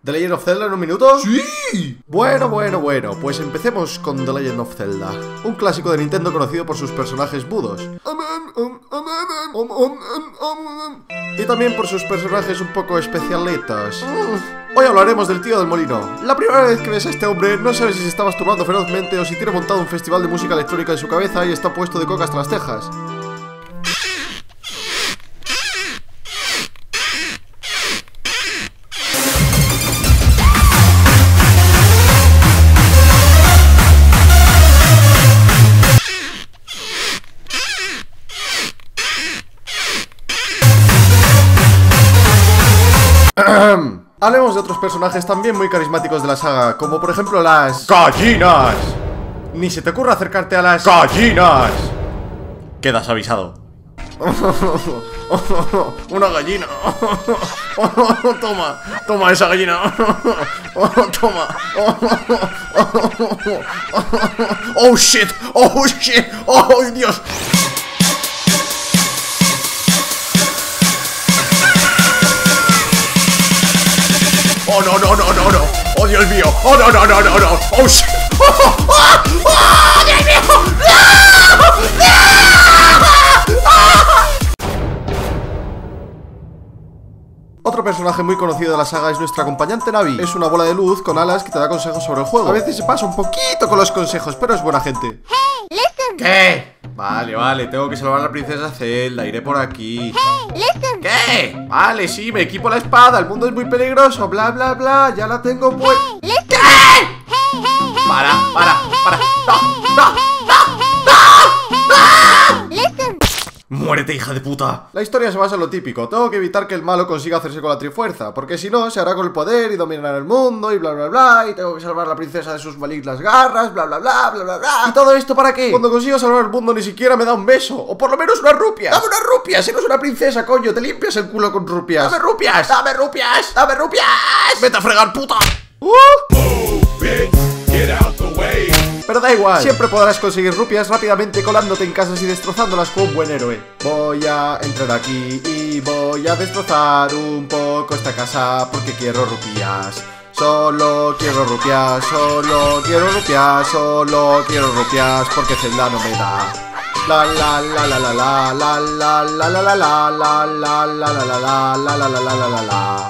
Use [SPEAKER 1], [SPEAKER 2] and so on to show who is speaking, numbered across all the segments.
[SPEAKER 1] ¿The Legend of Zelda en un minuto?
[SPEAKER 2] ¡Sí!
[SPEAKER 1] Bueno, pues empecemos con The Legend of Zelda, un clásico de Nintendo conocido por sus personajes mudos y también por sus personajes un poco especialitos. Hoy hablaremos del tío del molino. La primera vez que ves a este hombre, no sabes si se está masturbando ferozmente o si tiene montado un festival de música electrónica en su cabeza y está puesto de coca hasta las cejas. Hablemos de otros personajes también muy carismáticos de la saga, como por ejemplo las
[SPEAKER 2] ¡gallinas!
[SPEAKER 1] Ni se te ocurra acercarte a las
[SPEAKER 2] ¡gallinas!
[SPEAKER 1] Quedas avisado. Una gallina. Toma esa gallina. Toma. Oh shit. Oh Dios. Oh no. Oh Dios mío. Oh no. Oh shit. Oh Dios mío. Otro personaje muy conocido de la saga es nuestra acompañante Navi. Es una bola de luz con alas que te da consejos sobre el juego. A veces se pasa un poquito con los consejos, pero es buena gente.
[SPEAKER 3] Hey, listen.
[SPEAKER 1] ¿Qué? Vale, tengo que salvar a la princesa Zelda, iré por aquí.
[SPEAKER 3] Hey, listen.
[SPEAKER 1] ¿Qué? Vale, sí, me equipo la espada, el mundo es muy peligroso, bla, ya la tengo pues.
[SPEAKER 3] Hey, listen.
[SPEAKER 1] ¿Qué?
[SPEAKER 3] Hey.
[SPEAKER 1] Para. No.
[SPEAKER 3] Listen.
[SPEAKER 1] Muérete, hija de puta. La historia se basa en lo típico. Tengo que evitar que el malo consiga hacerse con la trifuerza, porque si no, se hará con el poder y dominará el mundo y bla. Y tengo que salvar a la princesa de sus malignas garras, bla. ¿Y todo esto para qué? Cuando consigo salvar el mundo ni siquiera me da un beso, o por lo menos una rupia. ¡Dame una rupia! Si no es una princesa, coño, te limpias el culo con rupias. ¡Dame rupias! ¡Vete a fregar, puta! Pero da igual, siempre podrás conseguir rupias rápidamente colándote en casas y destrozándolas como un buen héroe. Voy a entrar aquí y voy a destrozar un poco esta casa porque quiero rupias. Solo quiero rupias porque Zelda no me da. La.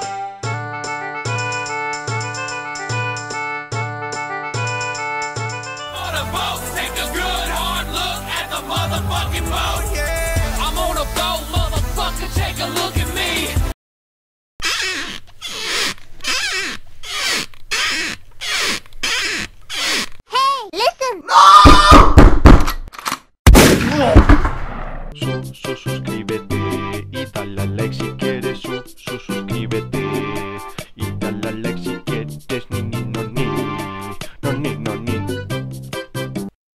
[SPEAKER 4] Take a good hard look at the motherfucking boat. Yeah. I'm on a boat, motherfucker. Take a look at me.
[SPEAKER 3] Hey, listen.
[SPEAKER 5] Suscríbete.